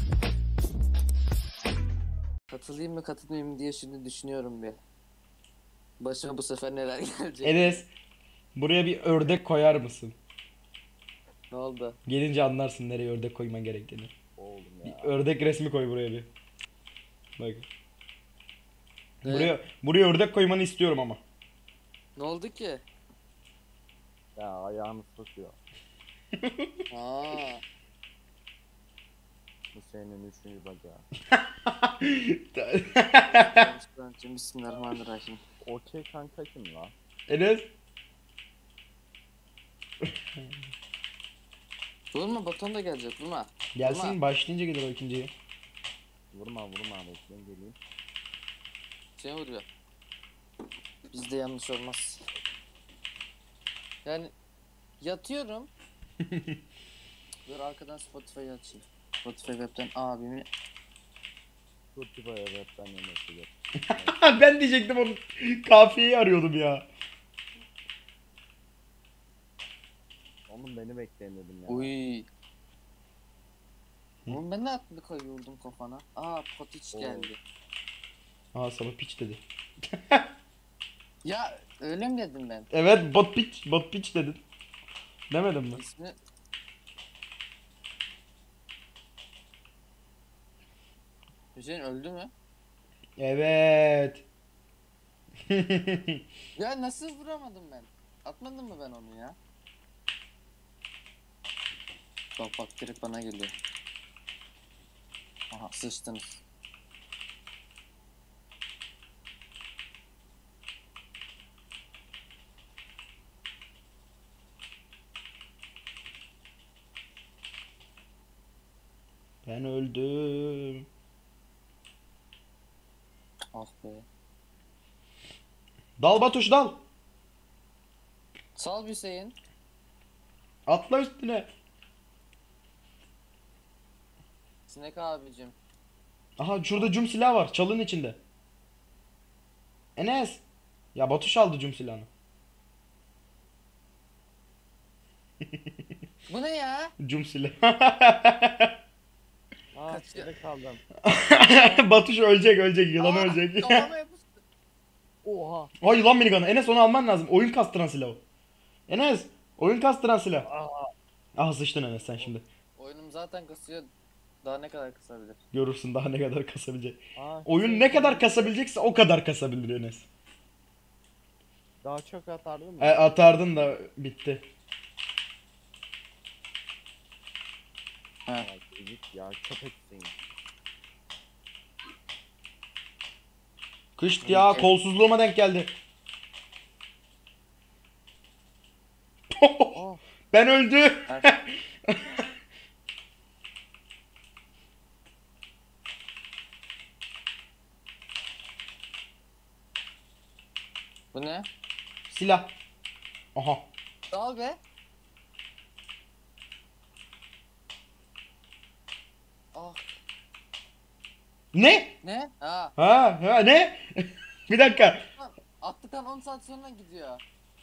Katılayım mı katılmayayım mı diye şimdi düşünüyorum bir. Başıma bu sefer neler gelecek? Enes, buraya bir ördek koyar mısın? Ne oldu? Gelince anlarsın nereye ördek koyman gerektiğini. Oğlum Bir ya. ördek resmi koy buraya bir. Bak. Ne? Buraya ördek koymanı istiyorum ama. Ne oldu ki? Ya ayağını sokuyor. Aa, Bu senin üçüncü bacağı. Bismillahirrahmanirrahim. Okey kanka kim lan? Enes. Vurma, baton da gelecek, vurma. Gelsin, Vurma. başlayınca gelir o ikinciyi. Vurma bekleyin geleyim. Seni vuruyor. Bizde yanlış olmaz. Yani yatıyorum. Dur arkadan Spotify'ı açayım. Spotify web'ten abimi. Spotify'a web'den yemesi gel. Ben diyecektim onu. Kafiyeyi arıyordum ya. Oğlum beni bekleyin dedim ya. Uy. Hı? Oğlum ben ne yaptım, koyuyordum kafana. Aa, potiç Oo. geldi. Aa, sana piç dedi. Ya öyle mi dedim ben? Evet, bot piç dedin. Demedim mi? İsmi... Hüseyin öldü mü? Evet. Ya nasıl vuramadım ben? Atmadım mı ben onu ya? Bak direkt bana geliyor. Aha, sıçtınız. Ben öldüm. Ah be. Dal Batuş dal. Sal Hüseyin. Atla üstüne. Sinek abicim. Aha, şurada cum silahı var. Çalının içinde. Enes. Ya Batuş aldı cum silahını. Bu ne ya? Cum silahı. Aa Kaç ya? şurada kaldım. Batuş ölecek. Yılan Aa, ölecek. kafama yapıştı. Oha. Ay, yılan minigun'u. Enes, onu alman lazım. Oyun kastıran silah o. Enes. Oyun kastıran silah. Aa. Ah, sıçtın Enes sen şimdi. Oyunum zaten kasıyor. Daha ne kadar kasabilir? Görürsün daha ne kadar kasabilecek. Aa, Oyun ne kadar kasabilecekse o kadar kasabilir Enes. Daha çok atardın mı? Atardın da bitti. Ha. Ya, git ya köpeksin. Kışt ya, kolsuzluğuma denk geldi. Oh. Ben öldü. Bu ne? Silah. Aha. Dal be. Ah. Ne? Ne? Ha. Ha ne? Bir dakika. Lan, attıktan 10 saat sonra gidiyor.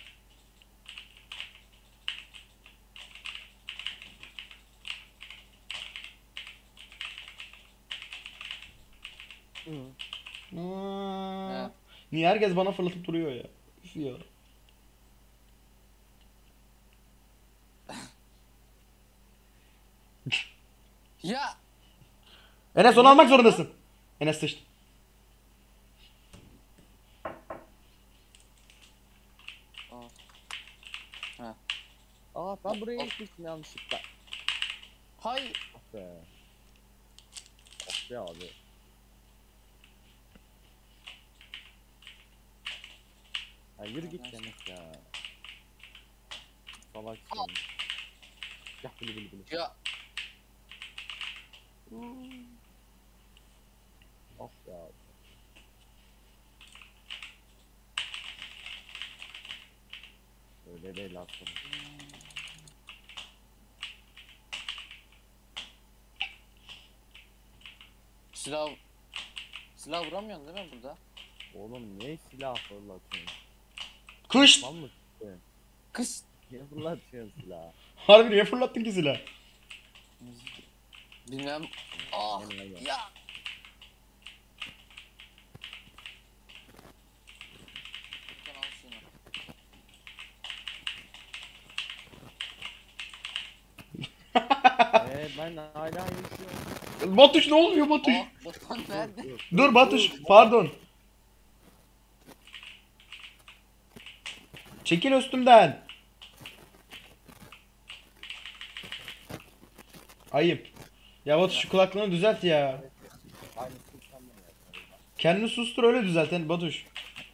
Aa, He. niye herkes bana fırlatıp duruyor ya? Üf ya. Ya. Enes, onu almak zorundasın. Enes sıçtı. Ah. Ha. Aa ben buraya gitmiştim yanlışlıkla. Hay. Ah be. Ah be abi. Ya yürü git demek ya. Salaksın. Ya bili. Ya. Ah be abi. Öyle değil aslında. Silah vuramıyorsun değil mi burada? Oğlum niye silah fırlatıyorsun? Kışt. Mal mı çıktın? Kız. Niye fırlatıyorsun silahı? Harbi niye fırlattın ki silahı? Bilmem. Ah Aynen. ya. Furkan al şunu. Ben hala yaşıyorum. Batuş ne oluyor Batuş? Ah Furkan nerede? Dur Batuş pardon. Çekil üstümden. Ayıp. Ya Batuş şu kulaklığını düzelt ya. Aynı sistemle yapıyorum. Kendini sustur öyle düzelt Batuş.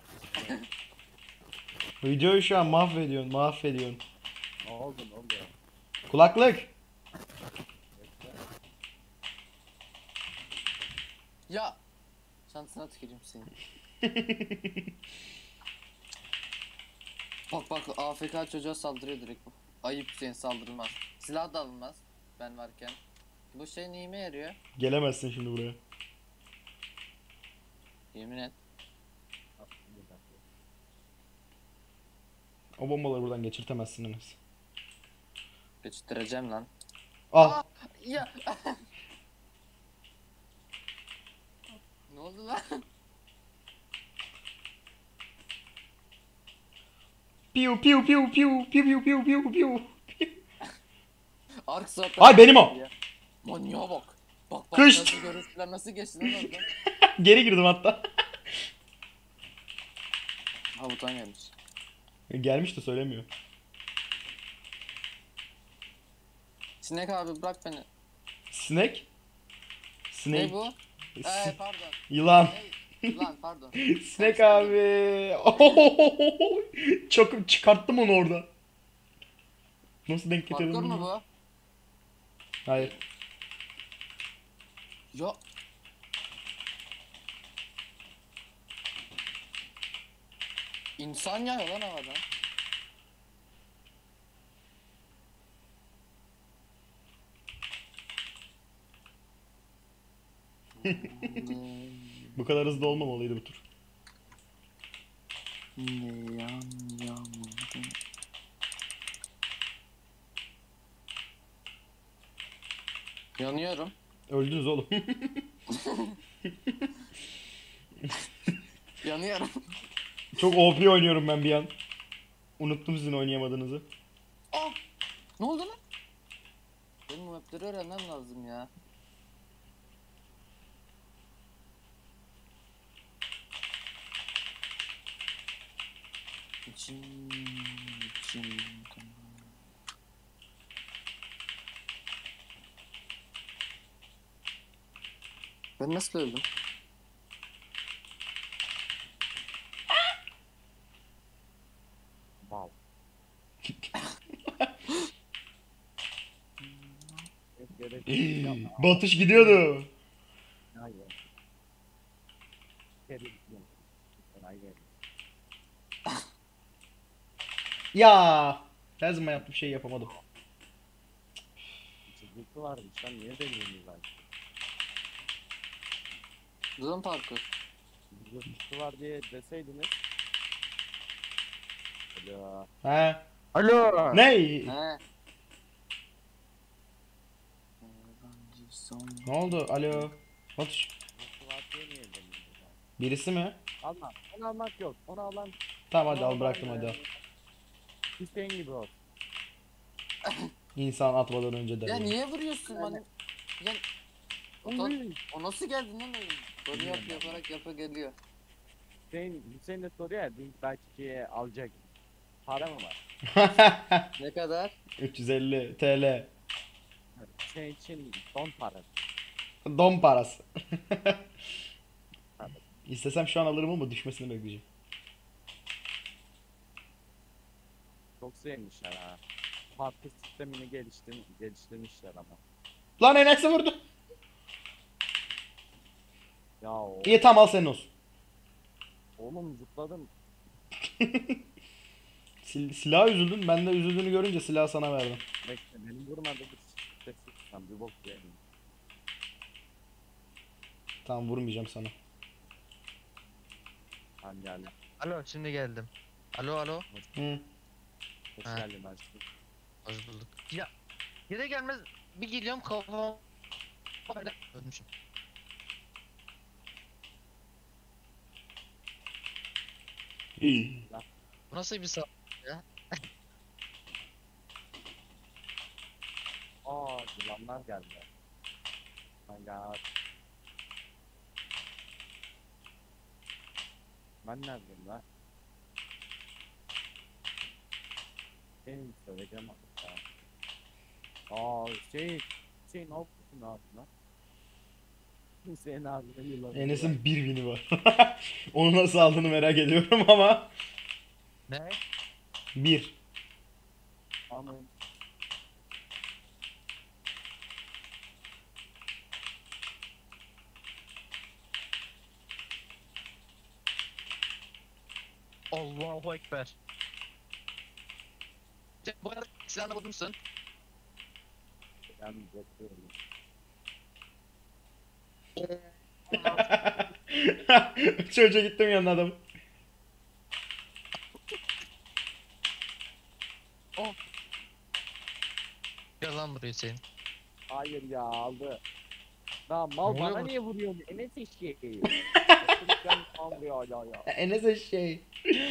Videoyu şu an mahvediyorsun. Ne oldu ne oldu? Kulaklık. Bekle. Ya. Şansına tüküreyim seni. Bak AFK çocuğa saldırıyor direkt bu. Ayıp Hüseyin saldırılmaz. Silah da alınmaz ben varken. Bu şey neyime yarıyor? Gelemezsin şimdi buraya. Yemin et. O bombaları buradan geçirtemezsin Enes. Geçtireceğim lan. Al. Ya. Ne oldu lan? Piu piu piu piu piu piu piu piu piu. Ark sohbet. Ay, benim o. Ya. Manyağa bak. Bak Kışt. nasıl görüntüler nasıl geçti lan oradan. Geri girdim hatta. Ha buton gelmiş. Gelmiş de söylemiyor. Sinek abi bırak beni. Snake? Snake. Ne bu? S- Pardon. Yılan. Hey, lan pardon. Snake abi. Çok çıkarttım onu orada. Nasıl denk getirdim? Parkur mu bilmiyorum. bu? Hayır. Ya. İnsan ya lan havadan. Bu kadar hızlı olmamalıydı bu tur. Ne yan. Yanıyorum. Öldünüz oğlum. Yanıyorum. Çok OP oynuyorum ben bir an. Unuttum sizin oynayamadığınızı. Ah! Ne oldu lan? Benim bu mapleri öğrenmem lazım ya. Cin, cin, Ben nasıl öldüm? Wow. Gerek yok. Batış gidiyordu. Hayır. Gerek yok. Hayır. Ya. Her zaman yaptığım şeyi yapamadım. Çizgisi varmış lan niye demiyorsunuz lan? Zoom parkur. Çizgisi var diye deseydiniz. Alo. Ha? Alo. Ne? He. Ne oldu? Alo. Batış. Çizgisi var diye niye demiyorsunuz lan? Birisi mi? Alma. Onu almak yok. Onu alan. Tamam hadi onu al alan, bıraktım hadi al. Hüseyin gibi ol. İnsan atmadan önce der. Ya ya. niye vuruyorsun bana? Ya Uy. o nasıl geldi lan öyle? Böyle yaparak geliyor. Hüseyin de soruyor ya belki alacak. Para mı var? Ne kadar? 350 TL. Hüseyin için son para. Don parası. İstesem şu an alırım ama düşmesini bekleyeceğim. Çok sevmişler ha. Parti sistemini geliştirmişler ama. Lan Enes'i vurdu. Ya İyi tamam al senin olsun. oğlum zıpladım. Silaha üzüldün. Ben de üzüldüğünü görünce silahı sana verdim. Bekle beni vurmadı bir sessiz bir bok yerim. Tamam vurmayacağım sana. Ben geldim. Alo şimdi geldim. Alo. Hı. Hoş Ha. geldin aşkım. Hoş bulduk. Ya geri gelmez bir geliyorum kafam Ölmüşüm. İyi. Bu nasıl bir saldırı ya? Aa yılanlar geldi. My god. Ben neredeyim lan? Benim söyleyeceğim artık ya. Hüseyin ne yapıyorsun ağzına? Hüseyin ağzına yılan. Enes'in bir bini var. Onu nasıl aldığını merak ediyorum ama. Ne? Bir. Aman. Allahu Ekber. Sen bu arada silahını buldun musun? Yani bekliyorum. Çocuğa gittim yanına adam. Gel lan buraya Hüseyin. Hayır ya aldı. Lan mal Ne oluyor bana bu? niye vuruyorsun? Enes eşeği. Ben mal vuruyor hala ya. Enes şey.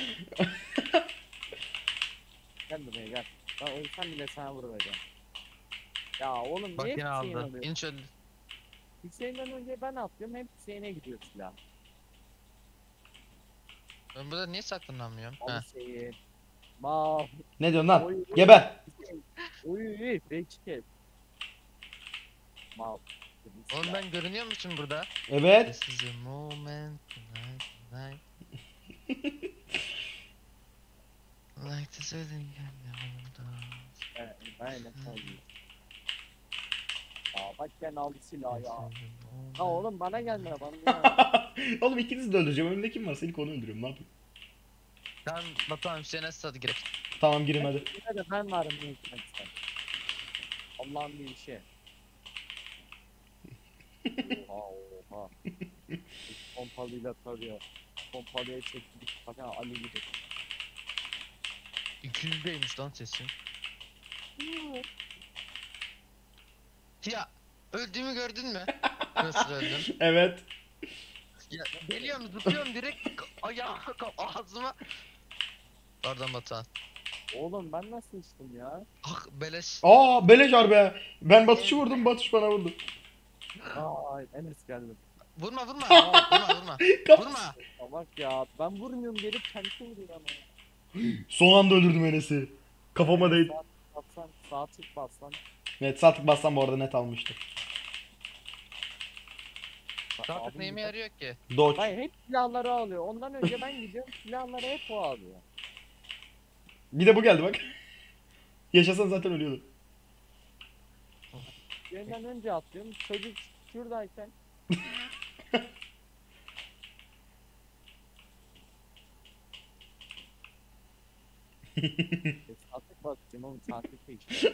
Gel buraya gel. Ben ölsem bile sana vuracağım. Ya oğlum Bak niye yine Hüseyin aldı. alıyor? İnç öldü. Hüseyin'den önce ben atlıyorum hep Hüseyin'e gidiyor silah. Ben burada niye saklanamıyorum? Al Heh. Hüseyin. Mal. Ne diyorsun lan? Oy. Geber. Uy Bekçi. Mal. Oğlum ben görünüyor musun burada? Evet. This is a moment tonight, tonight. Like the sudden Ben ne koyayım. Ya bak ben aldı silahı ya. Ha oğlum bana gelme bana. Oğlum ikinizi de öldüreceğim. Önümde kim var? Seni konu öldürüyorum. Ne yapayım? Tamam Batuhan Hüseyin'e stadı girek. Tamam girin hadi. Yine de ben varım ne hikmetse. Allah'ın bir işi. Oha oha. Pompalıyla tarıyor. Pompalıya çekmiş. Bakın Ali gibi. 200'deymiş lan sesin. Ya öldüğümü gördün mü? Nasıl öldüm? Evet. Ya geliyorum zıplıyorum direkt ayağa ağzıma. Pardon Batuhan. Oğlum ben nasıl içtim ya? Ah beleş. Aa beleş harbi. Ben Batuş'u vurdum. Batuş bana vurdu. Ay Enes geldi. Vurma vurma. Vurma vurma. Vurma. Ya bak ya ben vurmuyorum gelip kendisi vuruyor ama. Son anda öldürdüm Enes'i. Kafama değdi. Bassan sağ tık bassan. Evet sağ tık bassam bu arada net almıştı. Artık neyime yarıyor ki? Dodge. Hayır hep silahları alıyor. Ondan önce ben gidiyorum silahları hep o alıyor. Bir de bu geldi bak. Yaşasan zaten ölüyordu. Birinden önce atlıyorum. Çocuk şuradayken. Saatlik bakacağım oğlum saatlik de işte.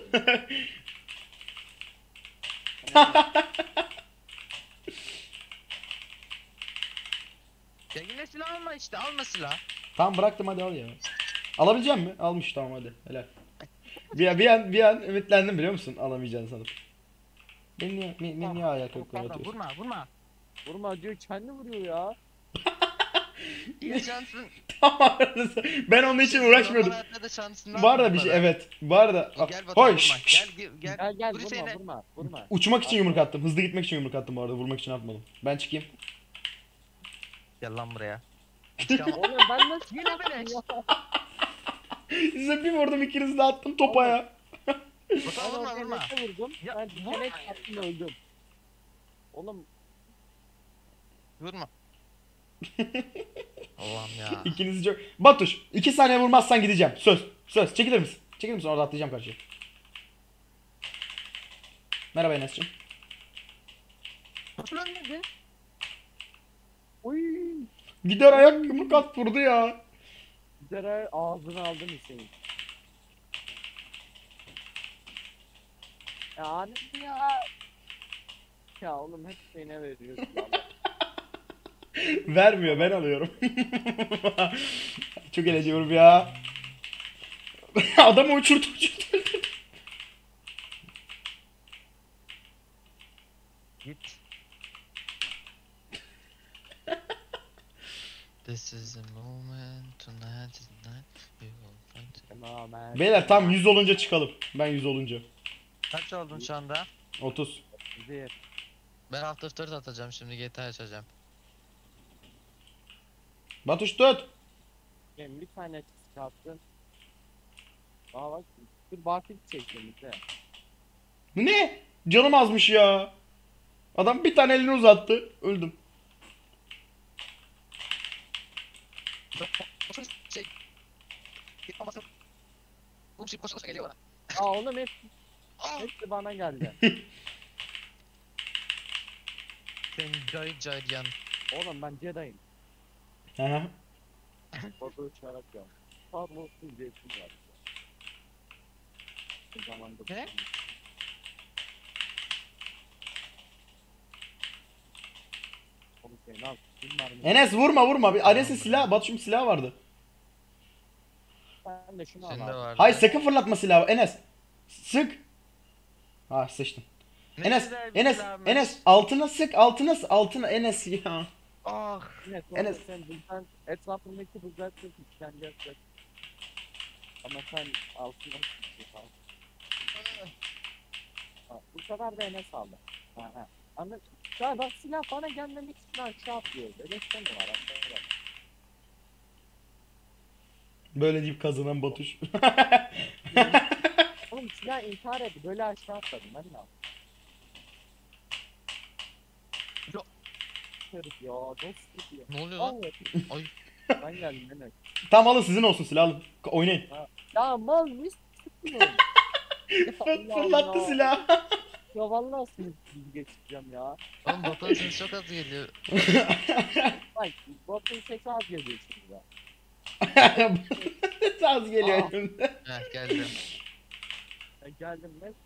Ya yine silah alma işte alma silah. Tamam bıraktım hadi al ya. Alabilecek mi? Almış tamam hadi. Helal. Bir an ümitlendim biliyor musun? Alamayacağını sanıp. Beni niye ayak kırıklığına Pardon, atıyorsun? vurma vurma. Vurma diyor kendi vuruyor ya. İyi şansın. Tamam. Ben onun için uğraşmıyordum. Normal hayatta da şansından Bu arada bu bir şey kadar. evet. Bu arada Gel Batuhan hoy vurma. şşş. Gel Gel gel Dur vurma Hüseyin'e. vurma. Uçmak için yumruk attım. Hızlı gitmek için yumruk attım bu arada. Vurmak için atmadım. Ben çıkayım. Gel lan buraya. Oğlum ben nasıl Yine beleş. Size bir vurdum ikinizi de attım topa ya. Batuhan Ben vurma orada vurma. Enes'e vurdum. Ya, Ben vurma. Enes attım öldüm. Oğlum Vurma. Allah'ım ya. İkinizi çok... Batuş 2 saniye vurmazsan gideceğim. Söz. Söz. Çekilir misin? Çekilir misin? Orada atlayacağım karşıya. Merhaba Enes'cim. Batuhan nerede? oy. Gider ayak yumruk at vurdu ya. Gider ağzını aldın Hüseyin. Ya anne ya. Ya oğlum hep Hüseyin'e veriyorsun ya. Vermiyor ben alıyorum. Çok eğleniyorum ya. Adamı uçurdu. Git This is the moment, tonight is the night, we will find it. Tamamen. Beyler tam 100 olunca çıkalım. Ben 100 olunca. Kaç oldun şu anda? 30. Bir. Ben Alt F4 atacağım şimdi, GTA açacağım. Batuş tut. Benim bir tane çıkarttım. Aa bak. Bir bakit çektim bize. Bu ne? Canım azmış ya. Adam bir tane elini uzattı. Öldüm. Şey... Gitmemezsin. Bu şey koşa koşa geliyor bana. Aa oğlum Ah! hepsi bana geldi. Sen cayır cayır yan. Oğlum ben Jedi'yim. Aha. Orada uçarak yok. Parlosuz zeytin var. Bu zamanda. Ne? Oğlum sen ne yapıyorsun? Var mı? Enes vurma. Bir Enes'in silahı. Batuş'un silahı vardı. Ben de şunu Senin al de abi. vardı. Hayır sakın fırlatma silahı. Enes. Sık. Ha sıçtın. Ne Enes. güzel bir Enes. silahmış. Enes. Altına sık. Altına Enes ya. Ah! Evet, Enes. Sen buradan etrafındaki buzlar çok işkenceler. Ama sen altına sıkıyorsun. Bu sefer de Enes aldı. Ha. Anladın. Ya bak silah bana gelmemek için aşağı atlıyor. Öyle şey mi var? Arkadaşlar? Böyle deyip kazanan Batuş. Oğlum silah intihar etti. Böyle aşağı atladım. Ben ne yapayım? Ya. Herif ya. Dost gibi. Ne oluyor lan? Vallahi. Ay. Ben geldim Enes. Tamam alın sizin olsun silah alın. Oynayın. Ya mal mis sıkmıyor. Fırlattı silahı. Ya vallahi seni geçeceğim ya. Oğlum Batu'nun sesi çok az geliyor. Bak Botun sesi az geliyor şimdi ya. Az geliyor şimdi. Heh geldim. Geldim ben.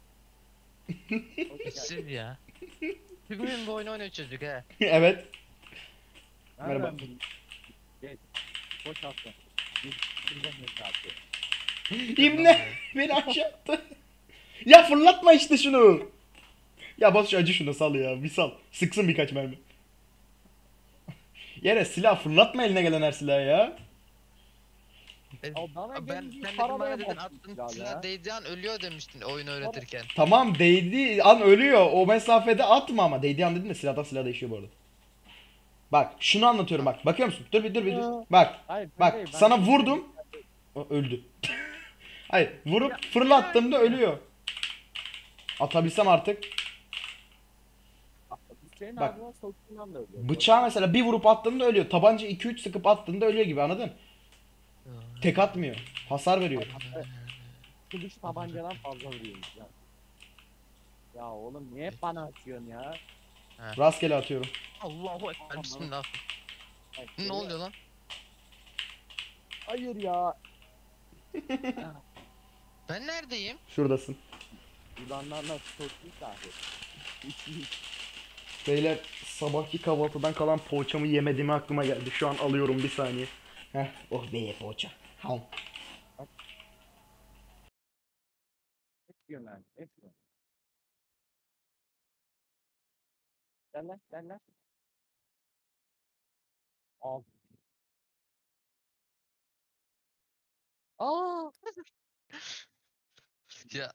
Siz ya. Bugün bu oyunu oynuyor çocuk he. Evet. Merhaba. Geç. Boş attı. Buradan ne atıyor? İbne beni aşağı attı. Ya fırlatma işte şunu. Ya Batuş acı şunu sal ya. Bir sal. Sıksın birkaç mermi. Yere silah fırlatma eline gelen her silahı ya. Aa, bana Ben gelince sen dedim paramaya bana dedin baktım attın ya. silah değdiği an ölüyor demiştin oyunu öğretirken. Tamam değdiği an ölüyor. O mesafede atma ama. Değdiği an dedin de silahtan silah değişiyor bu arada. Bak şunu anlatıyorum bak. Bakıyor musun? Dur bir dur. Bak. Hayır, Bak ben sana de- vurdum. O öldü. Hayır vurup fırlattığımda ölüyor. Atabilsem artık. Senin Bak. ağzına soktuğundan da ölüyor. Bıçağı mesela bir vurup attığında ölüyor. Tabanca 2-3 sıkıp attığında ölüyor gibi anladın? Tek atmıyor. Hasar veriyor. Şu dış tabancadan fazla vuruyormuş ya. Ya oğlum niye hep bana atıyorsun ya? Rastgele atıyorum. Allahu ekber bismillah. Bak, Ne oluyor lan? Hayır ya. Ben neredeyim? Şuradasın. Yılanlarla soktu sahi. Beyler sabahki kahvaltıdan kalan poğaçamı yemediğimi aklıma geldi. Şu an alıyorum bir saniye. Heh, oh be poğaça. Ham. Etmiyorum ben. Etmiyorum. Gel lan gel lan. Al. Aa! Ya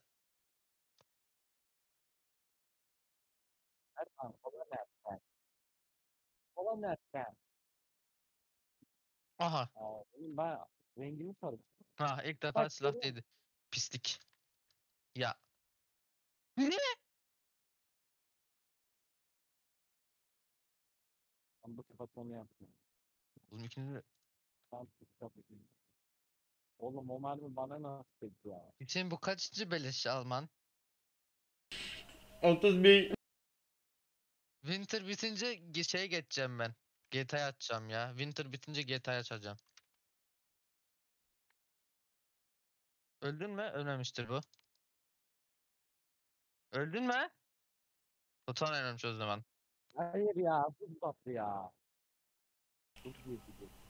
Erkan, kola nereden? Kola nereden? aha. Aa, oğlum ben rengimi karıştırdım. Ha ilk defa Bak, silah görüyor değdi. Pislik. Ya. Ne? Ben bu sefer onu yaptım. Oğlum ikiniz de. Ben yapayım. Oğlum o mermi bana nasıl etti ya? Senin bu kaçıncı beleş Alman? 31. Winter bitince şeye geçeceğim ben. GTA açacağım ya. Winter bitince GTA açacağım. Öldün mü? Ölmemiştir bu. Öldün mü? Tutan ölmemiş o zaman. Hayır ya, bu tatlı ya. Çok iyi.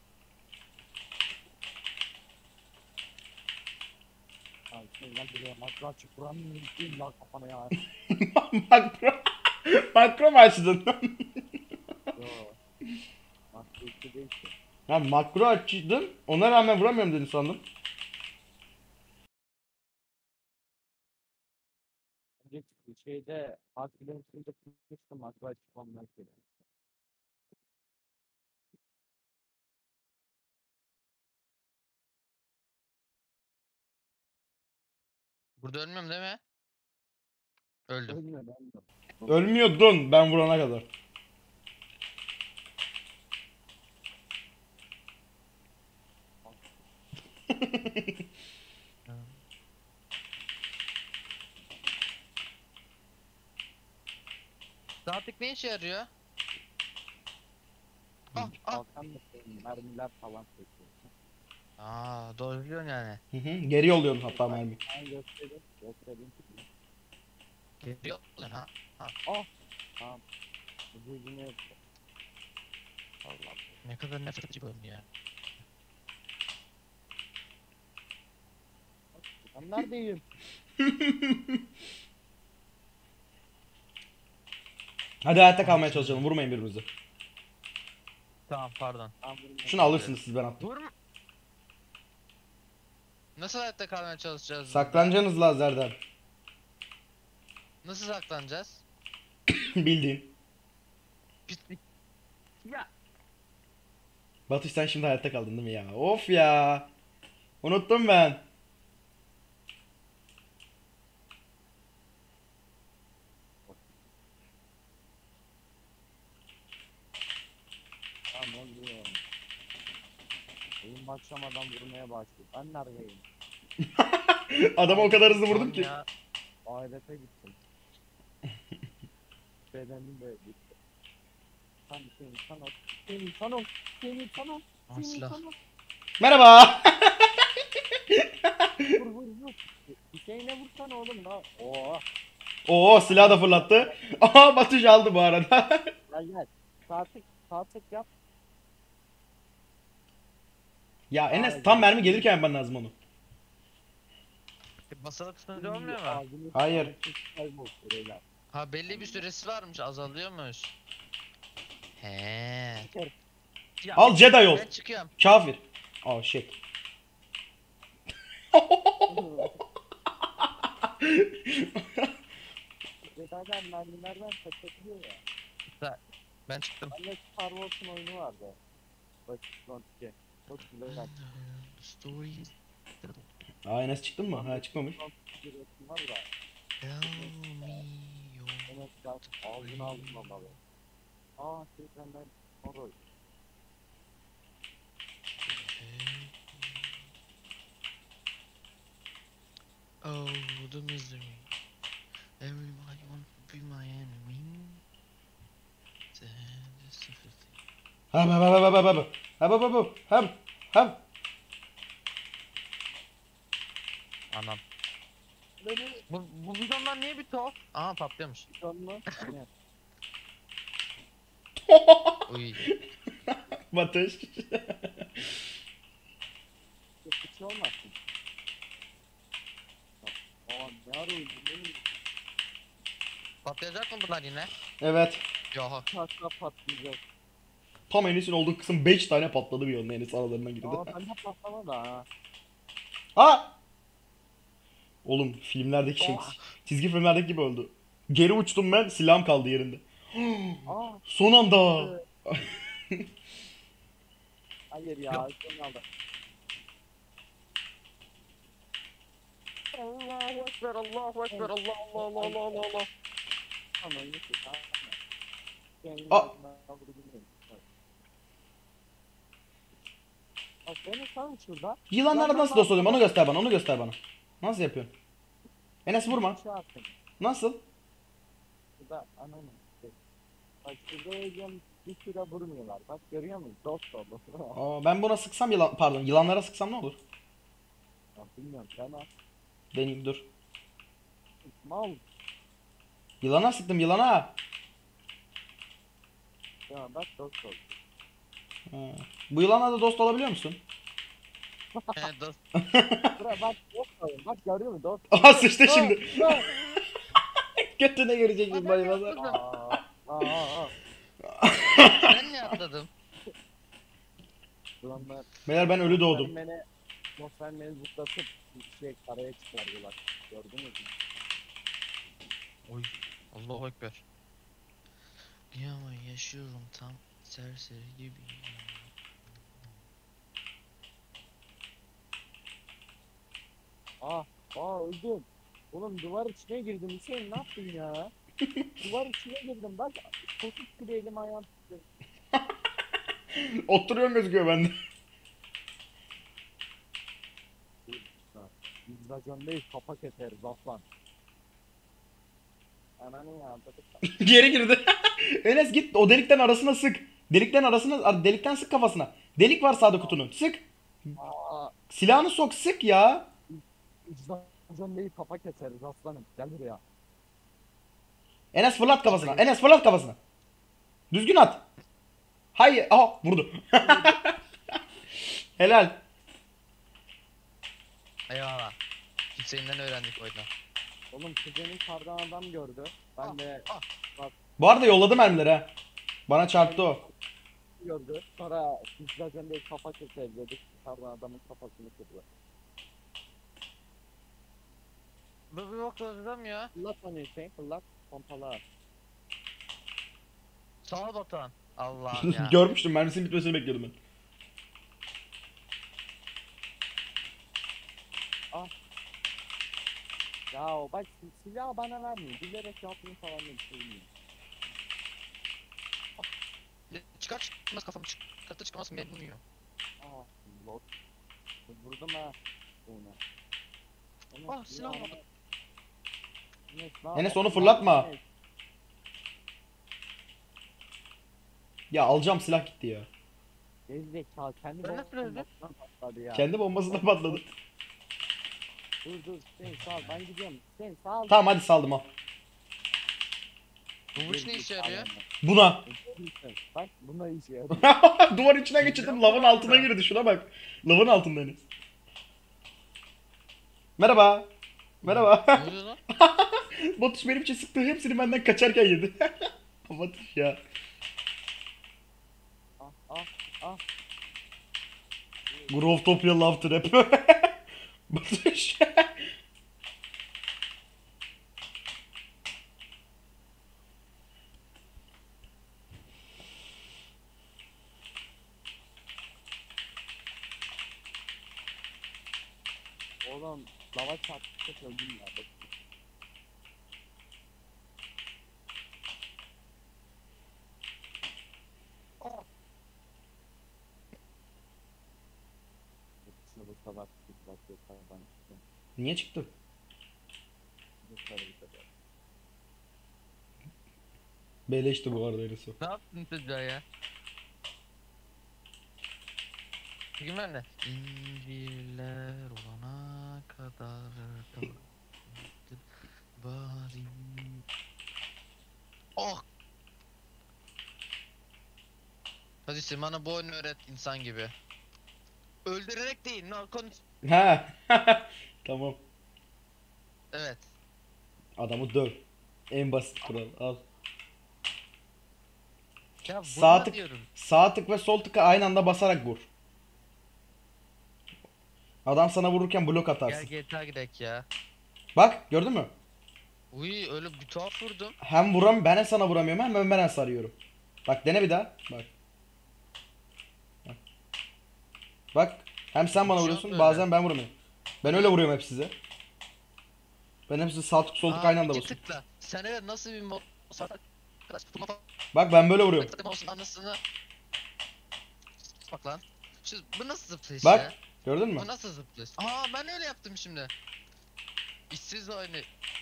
Abi sen lan buraya makro açıp buranın mümkün lan kafana ya. Makro. Makro mu açtın? Yo. Makro işte değil ki. Ya makro açtın. Ona rağmen vuramıyorum dedin sandım. Önceki şeyde Akbil'in içinde tutmuştum aklı açık olmak gibi. Burada ölmüyorum değil mi? Öldüm. Ölmüyor ben de. Ölmüyordun ben vurana kadar. Statik ne işe yarıyor? Ah ah. Kalkan da mermiler falan çekiyor. Aa doğru biliyorsun yani. Hı hı. Geri yolluyorum hatta mermi. Ben göstereyim. Göstereyim. Geliyor lan ha. Tamam. Bu yüzünü yapıyor. Allah. Ne kadar nefret edici bir oyun ya. Ben neredeyim? Hadi hayatta kalmaya çalışalım. Vurmayın birbirimizi. Tamam pardon. Ben bunu Şunu alırsınız siz ben attım. Vurma. Nasıl hayatta kalmaya çalışacağız? burada? Saklanacaksınız lazerden. Nasıl saklanacağız? Bildiğin. Pislik. Ya. Batış sen şimdi hayatta kaldın değil mi ya? Of ya. Unuttum ben. Tamam oluyor. Oyun başlamadan vurmaya başlıyor. Ben neredeyim? Adama o kadar hızlı vurdum Tamam ki. ya. Ahirete gittim. Bedenim de gitti. Sen insan ol. Sen insan ol. Sen insan ol. Aa, Sen silah. insan ol. Merhaba. Vur vur vur. Hüseyin'e vursana oğlum da. Oo. Oo silah da fırlattı. Aha Batuş aldı bu arada. Gel gel. Saatlik yap. Ya Enes tam mermi gelirken yapman lazım onu. Basarak tutunca olmuyor mu? Ağzını Hayır. sağlıksız kaybol beyler. Ha belli bir süresi varmış azalıyormuş. He. Ya, Al Jedi ol. ben çıkıyorum. Kafir. Oh shit. Zedadan mermilerden kaçabiliyor ya. Ben çıktım. Bende Star Wars'un oyunu vardı. Basit Front 2. Çok güzel. Stories. Aa Enes çıktın mı? Ha çıkmamış. Front 2 resim var da. Tell me your Ona biraz ağzını almamalı. Şey senden horoz. Oh, the misery. Everybody wants to be my enemy. The sympathy. Hab hab hab hab hab hab. Hab hab hab hab. Hab. Anam. Beni Bu bidonlar niye bir tuhaf? Aha patlıyormuş. canlı. Aynen. Uy. Batuş. Hiç şey olmazsın. Ne ara uyudun? Patlayacak mı bunlar yine? Evet. Yok. Takla patlayacak. Tam Enes'in olduğu kısım 5 tane patladı bir anda Enes aralarına girdi. Bende patlama da ha. Ha! Oğlum filmlerdeki şey, çizgi filmlerdeki gibi oldu. Geri uçtum ben, silahım kaldı yerinde. Aa. Son anda. Hayır ya. Sen aldı. Allahu Ekber, Allahu Ekber, Allah Allah Allah Allah Allah Allah. Tamam neyse tamam. Aa. Bak beni sal şurada. Yılanlarla nasıl dost oluyorum? Onu göster bana, onu göster bana. Nasıl yapıyorsun? Enes vurma. Şey attım. Nasıl? Şurada ananı. Bak şurada öleceğim bir süre vurmuyorlar. Bak görüyor musun? Dost oldu. Aa, ben buna sıksam yılan, pardon, yılanlara sıksam ne olur? Ya bilmiyorum sen al. Deneyim dur. Mal. Yılana sıktım, yılana. Ya bak dost oldu. Ha. Bu yılanla da dost olabiliyor musun? He dost. Buraya bak dost oldu. Bak görüyor musun? Dost. Aha sıçtı şimdi. Aa, Götüne girecek bir bayılmazlar. aa, aa. Ben niye atladım? Dur Adamlar Beyler ben ölü doğdum. Atmosfermeni zıplatıp karaya çıkardılar. Gördünüz mü? Oy. Allahu Ekber. Ya ama yaşıyorum tam serseri gibi. Öldüm. Oğlum duvar içine girdim. Hüseyin ne yaptın ya? Duvar içine girdim. Bak koltuk gibi elim ayağım tutuyor. Oturuyorsun gözüküyor bende. Biz racondayız kafa keseriz aslan. Ananı ya. Geri girdi. Enes git o delikten arasına sık. Delikten sık kafasına. Delik var sağda kutunun. Sık. Aa, Silahını sok sık ya. biz racondayız kafa keseriz aslanım. Gel buraya. Enes fırlat kafasına. Enes fırlat kafasına. Düzgün at. Hayır. Aha vurdu. Helal. Eyvallah. Hüseyin'den öğrendik oyunu. Oğlum kuzenim kardan adam gördü. Ben de Bu arada yolladım mermileri ha. Bana çarptı o. gördü. Sonra biz racondayız kafa keseriz dedik. Kardan adamın kafasını kırdı. Bu bir bok adam ya. Fırlat onu Hüseyin fırlat. Pompala. Sağ ol Batuhan. Allah'ım ya. Görmüştüm mermisinin bitmesini bekliyordum ben. Ya bak silahı bana vermiyor. Bilerek yaptığını falan da bir şey bilmiyorum. Çıkar çıkmaz kafamı çıkartır çıkamazsın beni bulmuyor. Lot. Vurdum ha. Oyuna. Silah almadım. Enes, onu fırlatma. Ya alacağım silah gitti ya. Gerizekalı kendi Ben nasıl öldüm? bombasından patladı ya. Kendi bombasına patladı. Dur Hüseyin sağ ol ben gidiyorum. Hüseyin sağ ol. Tamam hadi saldım al. Bu ne işe yarıyor? Buna. Bak buna işe yarıyor. Duvar içine geçirdim. Lavın altına girdi. Şuna bak. Lavın altında Enes. Merhaba. Merhaba. Ne oluyor lan? Batuş benim için sıktığı hepsini benden kaçarken yedi. Batuş ya. Ah. Grovetopia love trap. Batuş. Oğlum lava çarptı öldüm ya. Bak. Bu sabah bir kardan çıktı. Niye çıktı? Bu sabah. Beleşti bu arada Enes o. Ne yaptın çocuğa ya? Bugün ben de. İncirler olana kadar bari. Oh! Hadi sen bana bu oyunu öğret insan gibi. Öldürerek değil, no konuş. Ha. Tamam. Evet. Adamı döv. En basit kural. Al. Ya Sağ vurma tık, diyorum. sağ tık ve sol tıkı aynı anda basarak vur. Adam sana vururken blok Gel atarsın. GTA gidelim ya. Bak gördün mü? Uy öyle bir tuhaf vurdum. Ben sana vuramıyorum hem ben sarıyorum. Bak dene bir daha. Bak. Bak. Bak. Hem sen bana Hiç vuruyorsun yok bazen ben vuramıyorum. Ben öyle vuruyorum hep size. Ben hepsi sağ tık sol tık aynı anda iki basıyorum. tıkla. Sen evet nasıl bir mod arkadaş tutma falan. Bak ben böyle vuruyorum. Tıklama olsun anasını. Bak lan. Bu nasıl zıplayış Bak. ya? Gördün mü? Bu nasıl zıplayış? Ben öyle yaptım şimdi. İşsiz oyunu.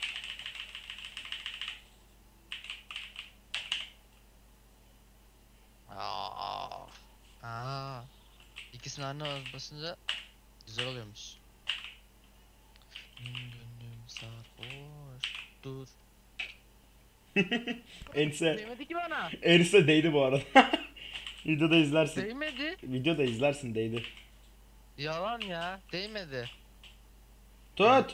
Aa. Aa. İkisini aynı anda basınca güzel oluyormuş. Gönlüm sarhoş. Dur. Ense. Değmedi ki bana. Ense değdi bu arada. Videoda izlersin. Değmedi. Videoda izlersin değdi. Yalan ya. Değmedi. Tut.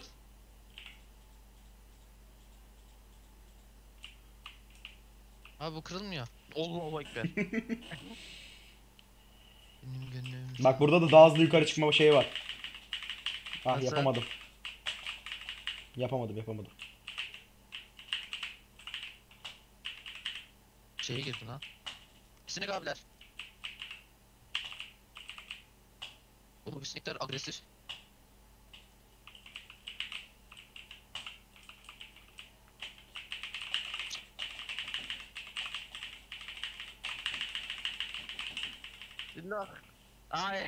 Abi bu kırılmıyor. Allahu Ekber. Benim gönlüm. Bak burada da daha hızlı yukarı çıkma şeyi var. Ah Nasıl? yapamadım. Yapamadım. Şeye girdi lan. Sinek abiler. Oğlum bu sinekler agresif. Billah. Ay.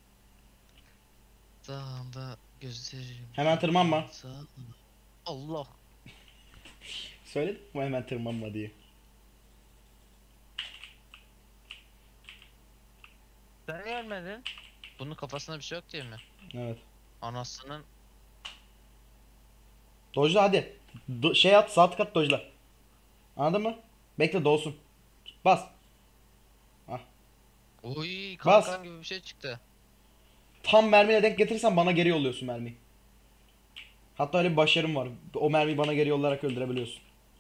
Dağında gözlerim. Hemen tırmanma. Sağ- Allah. Söyledim mi hemen tırmanma diye. Sen görmedin. Bunun kafasında bir şey yok diye mi? Evet. Anasının. Dojla hadi. Şey at, sağ tık at dojla. Anladın mı? Bekle dolsun. Bas. Oy Bas. kalkan gibi bir şey çıktı. Tam mermiyle denk getirirsen bana geri yolluyorsun mermiyi. Hatta öyle bir başarım var. O mermiyi bana geri yollayarak öldürebiliyorsun.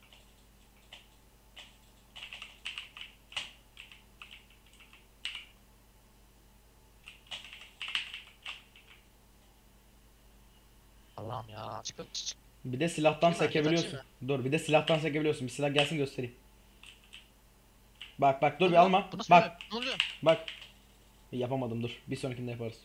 Allah'ım ya. Çık bak çık. Bir de silahtan Kim var? sekebiliyorsun. Yataçı Dur bir de silahtan sekebiliyorsun. Bir silah gelsin göstereyim. Bak dur bir Oluyor. alma. Bu nasıl Bak böyle? Ne oluyor? bak. Yapamadım dur. Bir sonrakinde yaparız.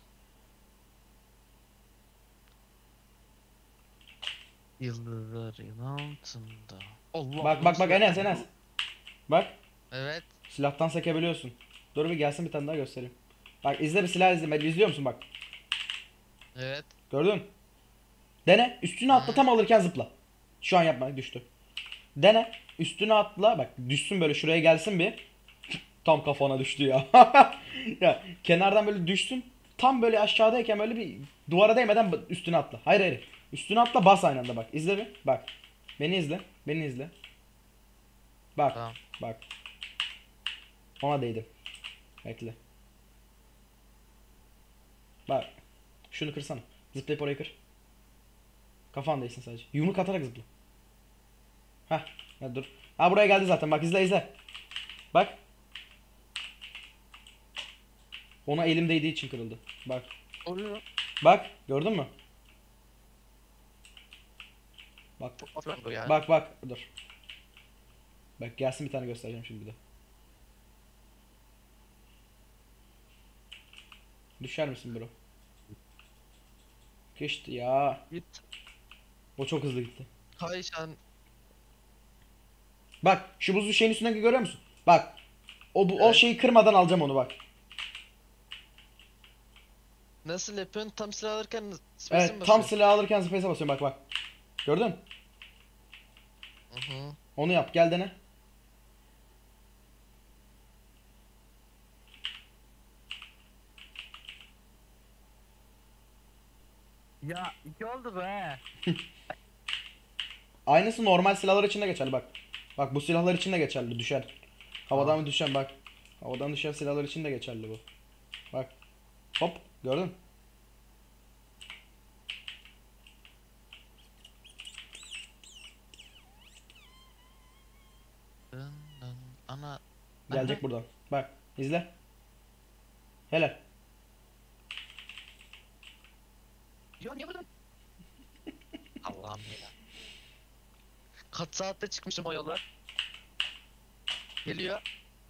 Yıldızların altında. Allah. Bak bu bak nasıl bak bir- Enes. Bak Evet. silahtan sekebiliyorsun. Dur bir gelsin bir tane daha göstereyim. Bak izle bir silah izle. Bak, İzliyor musun bak. Evet. Gördün? Dene. Üstüne atla Hı. tam alırken zıpla. Şu an yapma düştü. Dene. Üstüne atla. Bak düşsün böyle şuraya gelsin bir. Tam kafana düştü ya. Ya kenardan böyle düşsün. Tam böyle aşağıdayken böyle bir duvara değmeden üstüne atla. Hayır. Üstüne atla bas aynı anda bak. İzle bir. Bak. Beni izle. Beni izle. Bak. Tamam. Bak. Ona değdim. Bekle. Bak. Şunu kırsana. Zıplayıp orayı kır. Kafan değsin sadece. Yumruk atarak zıpla. Heh. Hadi dur. Ha buraya geldi zaten. Bak izle. Bak. Ona elim değdiği için kırıldı. Bak. Oluyor. Bak. Gördün mü? Bak. Aferin bu ya. Bak. Dur. Bak gelsin bir tane göstereceğim şimdi bir de. Düşer misin bro? Geçti ya. Git. O çok hızlı gitti. Hay sen. Bak şu buzlu şeyin üstündeki görüyor musun? Bak. O Evet. şeyi kırmadan alacağım onu bak. Nasıl yapıyorsun? Tam silah alırken space'e mi Evet tam basıyorsun? silah alırken space'e basıyorum bak. Gördün? Hı hı. Onu yap gel dene. Ya iki oldu be. Aynısı normal silahlar için de geçerli bak. Bak bu silahlar için de geçerli düşer. Havadan Aa. mı düşen bak. Havadan düşen silahlar için de geçerli bu. Bak. Hop gördün? Dın dın. Ana. Gelecek Aha. buradan. Bak izle. Helal. Ya niye buradan? Allah'ım ya. Kaç saatte çıkmışım o yola? Geliyor.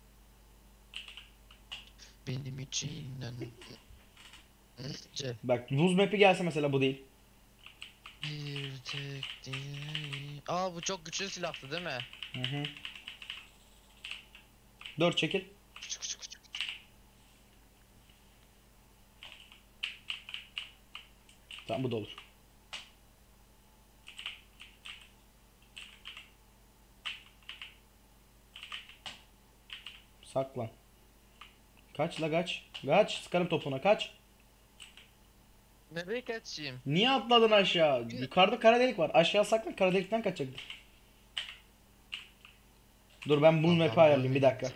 Benim içinden. Bak buz map'i gelse mesela bu değil. Bir tek değil. Aa bu çok güçlü silahtı değil mi? Hı. Dur çekil. Küçük küçük küçük. Tamam bu da olur. Saklan. Kaç la kaç. Kaç. Sıkarım topuna kaç. Nereye kaçayım? Niye atladın aşağı? Yukarıda kara delik var. Aşağı saklan kara delikten kaçacaktın. Dur ben buz map'i ayarlayayım bir dakika.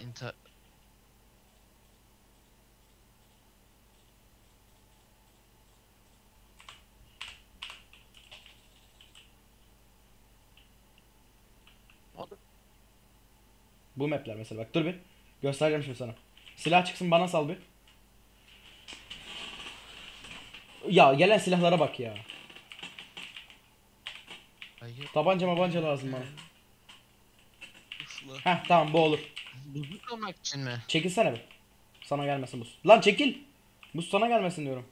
Bu map'ler mesela bak dur bir. Göstereceğim şimdi sana. Silah çıksın bana sal bir. Ya gelen silahlara bak ya. Hayır. Tabanca lazım bana. Uslu. Heh tamam bu olur. Buzu kırmak için mi? Çekilsene bir. Sana gelmesin buz. Lan çekil. Buz sana gelmesin diyorum.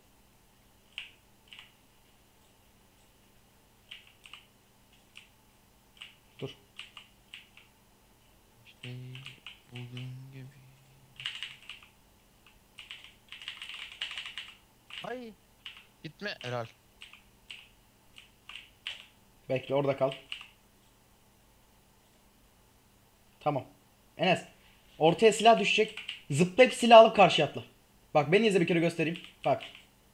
Dur. İşte bugün gibi. Ay. Gitme Erol. Bekle orada kal. Tamam. Enes. Ortaya silah düşecek. Zıplayıp silah alıp karşıya atla. Bak beni izle bir kere göstereyim. Bak.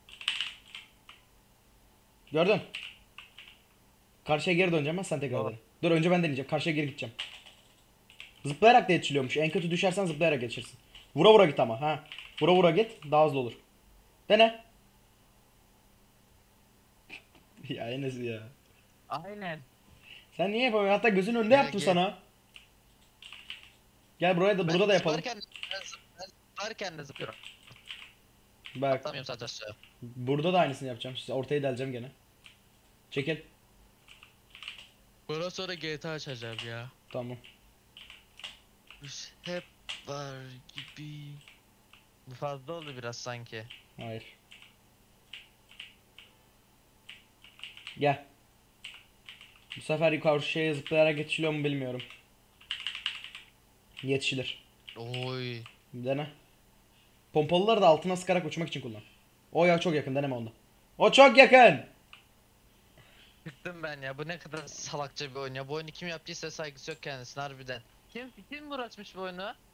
Gördün. Karşıya geri döneceğim ben sen tekrar Tamam. dene. Dur önce ben deneyeceğim. Karşıya geri gideceğim. Zıplayarak da yetişiliyormuş. En kötü düşersen zıplayarak geçersin. Vura vura git ama ha. Vura vura git daha hızlı olur. Dene. Ya Enes ya. Aynen. Sen niye yapamıyorsun? Hatta gözünün önünde Gel, yaptım gel. sana. Gel buraya da burada da yapalım. Ben zıplarken de zıplıyorum. Bak Atlamıyorum sadece aşağı. burada da aynısını yapacağım. Size ortaya deleceğim gene. Çekil. Bundan sonra GTA açacağım ya. Tamam. Biz hep var gibi. Bu fazla oldu biraz sanki. Hayır. Gel. Bu sefer karşıya zıplayarak yetişiliyor mu bilmiyorum. Yetişilir. Oy. Dene. Pompalıları da altına sıkarak uçmak için kullan. O ya çok yakın deneme onda. O çok yakın. Bıktım ben ya. Bu ne kadar salakça bir oyun ya. Bu oyunu kim yaptıysa saygısı yok kendisine harbiden. Kim uğraşmış bu oyunu?